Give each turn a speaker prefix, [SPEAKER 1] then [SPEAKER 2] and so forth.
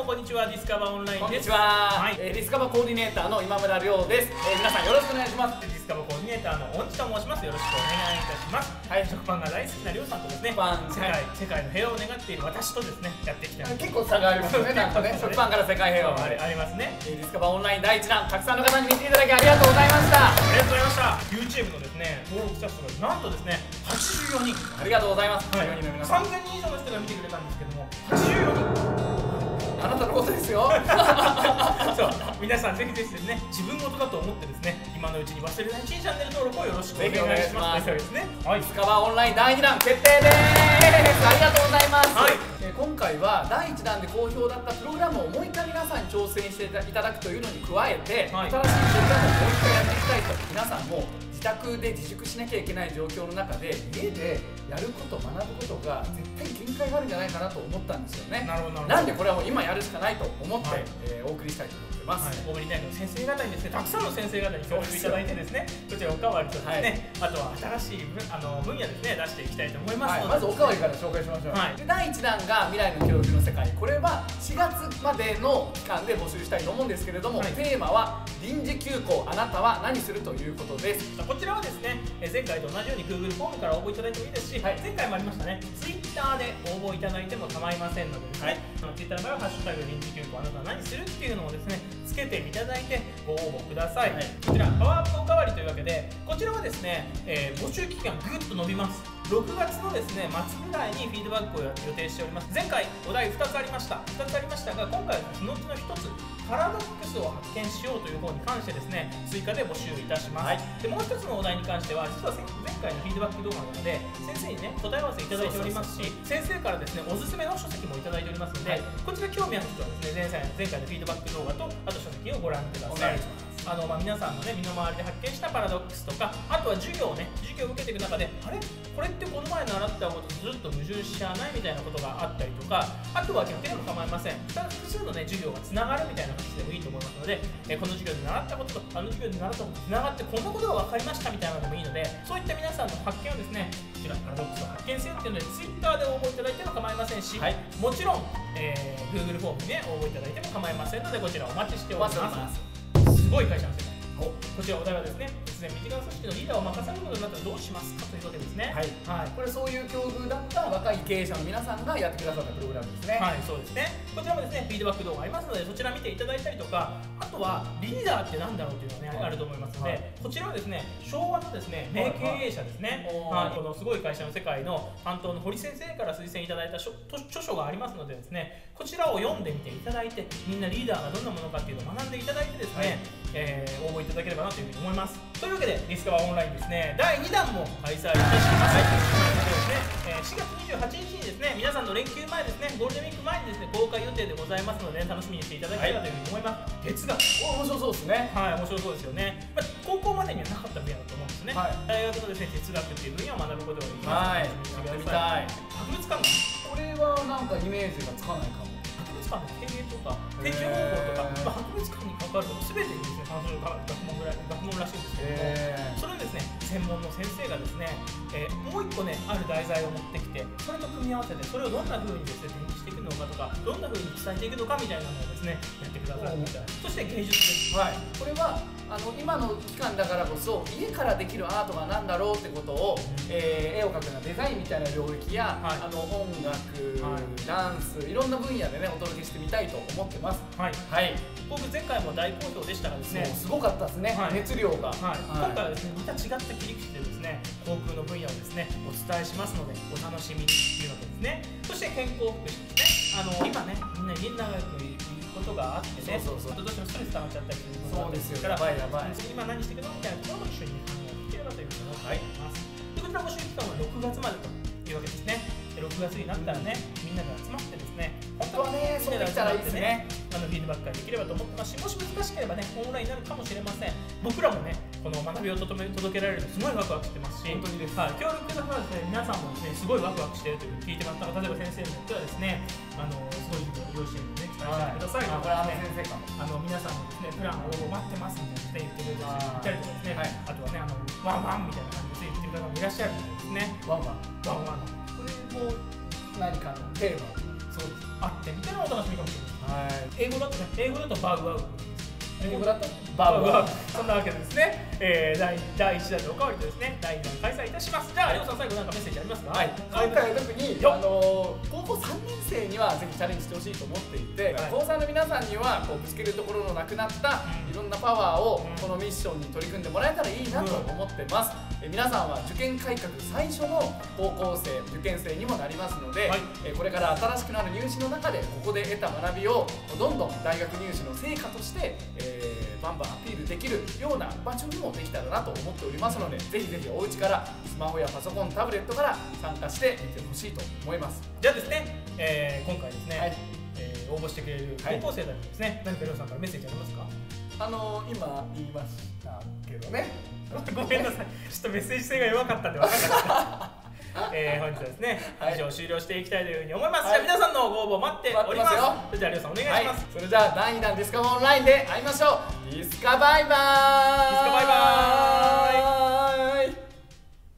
[SPEAKER 1] こんにちは。ディスカバーオンラインです。
[SPEAKER 2] こんにちは。
[SPEAKER 1] はい、
[SPEAKER 2] ディスカバーコーディネーターの今村亮です。皆さんよろしくお願いします。
[SPEAKER 1] ディスカバーコーディネーターの大地と申します。よろしくお願いいたします。はい、食パンが大好きな亮さんとですね、世界の平和を願っている私とですね、やっていきたい。
[SPEAKER 2] 結構差がありますよね。なんかね、食パンから世界平和まで
[SPEAKER 1] ありますね。
[SPEAKER 2] ディスカバーオンライン第1弾、たくさんの方に見ていただきありがとうございました。
[SPEAKER 1] ありがとうございました。YouTube のですね、登録者数がなんとですね、84人。
[SPEAKER 2] ありがとうございます。
[SPEAKER 1] はい、3000人以上の人が見てくれたんですけども、84人。
[SPEAKER 2] あなたのことですよ。
[SPEAKER 1] そう、皆さんぜひぜひですね、自分事だと思ってですね、今のうちに忘れないうちにチャンネル登録をよろしくお願いします。ですね。はい、ディスカバーオンライン第2弾決定です。ありがとうございます。はい、今回は第1弾で好評だったプログラムをもう一回皆さんに挑戦していただくというのに加えて、新しいプログラムをもう一回やっていきたいと。皆さんも自宅で自粛しなきゃいけない状況の中で家でやること学ぶことが絶対限界があるんじゃないかなと思ったんですよね。なんでこれはもう今やるしかないと思って、お送りしたいと思ってます。 大森大学の先生方にですね、たくさんの先生方に協力いただいてですね、こちらおかわりとですね、あとは新しい分野ですね、出していきたいと思いますので、
[SPEAKER 2] まずおかわりから紹介しましょう。で第1弾が未来の教育の世界、これは4月までの期間で募集したいと思うんですけれども、テーマは臨時休校あなたは何するということです。
[SPEAKER 1] こちらはですね、前回と同じように Google フォームから応募いただいてもいいですし、前回もありましたね、Twitter で応募いただいても構いませんのでですね、Twitter の場合はハッシュタグ臨時休校あなたは何するっていうのをですね、つけていただいてご応募ください。こちらパワーアップおかわりというわけで、こちらはですね、募集期間ぐっと伸びます。6月のですね、末ぐらいにフィードバックを予定しております。前回お題2つありましたが、今回はそのうちの1つ、パラドックスを発見しようという方に関してですね、追加で募集いたします。でもう1つのお題に関しては、実は前回のフィードバック動画なので、先生にね、答え合わせいただいておりますし、先生からですね、おすすめの書籍もいただいておりますので、こちら興味ある人はですね、前回のフィードバック動画と、あと書籍をご覧ください。皆さんのね、身の回りで発見したパラドックスとか、あとは授業を受けていく中で、あれこれってこの前習ったこととずっと矛盾しちゃわないみたいなことがあったりとか、あとは逆でも構いません。複数のね、授業がつながるみたいな形でもいいと思いますので、この授業で習ったことと、あの授業で習ったこととつながって、こんなことが分かりましたみたいなのでもいいので、そういった皆さんの発見をですね、こちらパラドックスを発見せよっていうので、Twitter で応募いただいても構いませんし、もちろん、Google フォームにね、応募いただいても構いませんので、こちらお待ちしております。すごい会社の世界。こちらお題はですね、突然身近な組織のリーダーを任されることになったらどうしますかというわけですね。
[SPEAKER 2] これそういう境遇だった若い経営者の皆さんがやってくださったプログラムですね。
[SPEAKER 1] そうですね。こちらもですね、フィードバック動画ありますので、そちら見ていただいたりとか、あとはリーダーって何だろうというのがね、あると思いますので、こちらはですね、昭和のですね、名経営者ですね、このすごい会社の世界の担当の堀先生から推薦いただいた著書がありますのでですね、こちらを読んでみていただいて、みんなリーダーがどんなものかっていうのを学んでいただいてですね、応募いただければなというふうに思います。というわけで、ディスカバーオンラインですね、第2弾も開催いたします。4月28日にですね、皆さんの連休前ですね、ゴールデンウィーク前にですね、公開予定でございますので、楽しみにしていただければというふうに思います。哲学。
[SPEAKER 2] 面白そうですね。
[SPEAKER 1] 面白そうですよね。高校までにはなかった分野だと思うんですね。大学のですね、哲学っていう分野を学ぶことができます。
[SPEAKER 2] やってみたい。
[SPEAKER 1] 博物館。
[SPEAKER 2] これはなんかイメージがつかないかも。
[SPEAKER 1] 博物館の経営とか展示方法とか、博物館に関わること全てにですね、関する学問らしいんですけども、それをですね、専門の先生がですね、もう一個ね、ある題材を持ってきて、それと組み合わせて、それをどんな風にですね、展示していくのかとか、どんな風に伝えていくのかみたいなのをですね、やってくださるみたいな。そして芸術です。
[SPEAKER 2] これは今の期間だからこそ家からできるアートが何だろうってことを、絵を描くようなデザインみたいな領域や、音楽、ダンス、いろんな分野でねお届けしてみたいと思ってます。
[SPEAKER 1] 僕前回も大好評でしたがですね、
[SPEAKER 2] すごかったですね、熱量が。
[SPEAKER 1] 今回はですね、また違った切り口でですね、航空の分野をですね、お伝えしますのでお楽しみにというわけですね。そして健康福祉ですね。今ね、みんな家の中でことがあってね、どうしてもストレス溜まっちゃったりすることがあるから、今何していくのみたいなところも一緒に考えていければというふうに思っています。で、こちら募集期間は6月までというわけですね。6月になったらね、みんなで集まってですね、
[SPEAKER 2] 本当はね、そうできたらいいですね。
[SPEAKER 1] フィードバックができればと思ってますし、もし難しければね、オンラインになるかもしれません。僕らもね、この学びを届けられるのすごいワクワクしてますし、
[SPEAKER 2] 本当にです。
[SPEAKER 1] 協力くださるですね、皆さんもですね、すごいワクワクしているという聞いてもらった。例えば先生によってはですね、すごい授業を用意しているので、期待してくださいとかですね、皆さんもですね、プランを待ってますみたいな言ってくれたりとかですね、あとはね、ワンワンみたいな感じで言ってくれる方もいらっしゃるみたいですね。ワンワン。これも何かのテーマそうあってみたいなお楽しみかもしれない。 英語だとバウワウ。
[SPEAKER 2] 英語だとバウワウ。
[SPEAKER 1] そんなわけでですね、第1弾でおかわりとですね、第2弾開催いたします。じゃあ、りょうさん最後なんかメッセージありますか？
[SPEAKER 2] はい、今回は特に高校3年生にはぜひチャレンジしてほしいと思っていて、高3の皆さんにはこうぶつけるところのなくなったいろんなパワーをこのミッションに取り組んでもらえたらいいなと思ってます。皆さんは受験改革最初の高校生受験生にもなりますので、これから新しくなる入試の中でここで得た学びをどんどん大学入試の成果として、バンバンアピールできるような場所にもできたらなと思っておりますので、ぜひぜひお家からスマホやパソコン、タブレットから参加してみてほしいと思います。
[SPEAKER 1] じゃあですね、今回ですね、応募してくれる高校生たちにですね、何かりょうさんからメッセージありますか？
[SPEAKER 2] 今言いましたけどね。
[SPEAKER 1] ごめんなさい、ちょっとメッセージ性が弱かったんで分からなかった。本日はですね、以上終了していきたいというふうに思います。じゃあ皆さんのご応募待っております。それじゃありょうさんお願いします。
[SPEAKER 2] それじゃあ第2弾ディスカバオンラインで会いましょう。ディスカバイバーイ。